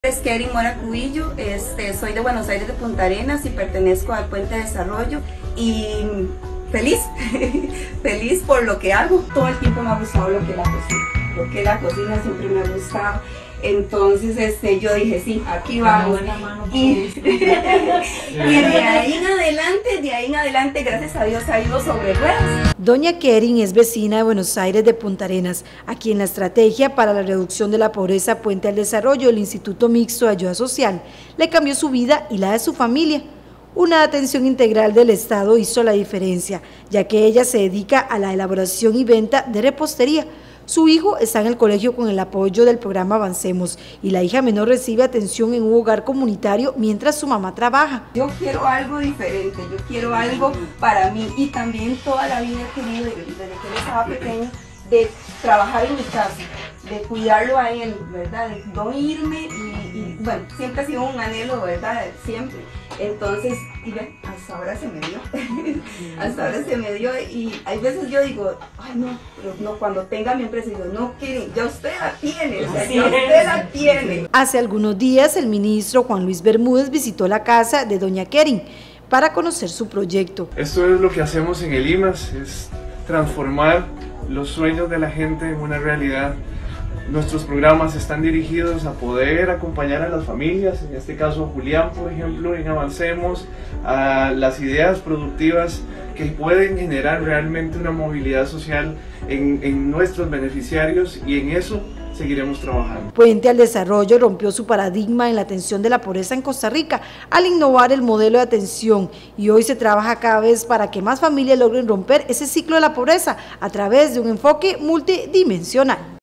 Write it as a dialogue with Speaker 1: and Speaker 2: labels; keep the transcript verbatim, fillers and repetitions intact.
Speaker 1: Es Kerin Mora Cubillo, este, soy de Buenos Aires de Punta Arenas y pertenezco al Puente de Desarrollo y feliz, feliz por lo que hago. Todo el tiempo me ha gustado lo que es la cocina, lo que es la cocina siempre me ha gustado. Entonces este, yo dije, sí, aquí vamos. Y, y de ahí en adelante, de ahí en adelante, gracias a Dios, ha ido sobre ruedas.
Speaker 2: Doña Kerin es vecina de Buenos Aires de Punta Arenas, a quien la estrategia para la reducción de la pobreza Puente al Desarrollo del Instituto Mixto de Ayuda Social le cambió su vida y la de su familia. Una atención integral del Estado hizo la diferencia, ya que ella se dedica a la elaboración y venta de repostería. Su hijo está en el colegio con el apoyo del programa Avancemos y la hija menor recibe atención en un hogar comunitario mientras su mamá trabaja.
Speaker 1: Yo quiero algo diferente, yo quiero algo para mí y también toda la vida he querido, desde que él estaba pequeño, de trabajar en mi casa, de cuidarlo a él, ¿verdad? De no irme y, y bueno, siempre ha sido un anhelo, ¿verdad? Siempre. Entonces, y ven, hasta ahora se me dio, hasta ahora se me dio y hay veces yo digo, ay no, pero no, cuando tenga mi empresa, digo, no, Kerin, ya usted la tiene, o sea, ya usted la tiene.
Speaker 2: Hace algunos días el ministro Juan Luis Bermúdez visitó la casa de doña Kerin para conocer su proyecto.
Speaker 3: Esto es lo que hacemos en el I M A S, es transformar los sueños de la gente en una realidad. Nuestros programas están dirigidos a poder acompañar a las familias, en este caso a Julián, por ejemplo, en Avancemos, a las ideas productivas que pueden generar realmente una movilidad social en, en nuestros beneficiarios y en eso seguiremos trabajando.
Speaker 2: Puente al Desarrollo rompió su paradigma en la atención de la pobreza en Costa Rica al innovar el modelo de atención y hoy se trabaja cada vez para que más familias logren romper ese ciclo de la pobreza a través de un enfoque multidimensional.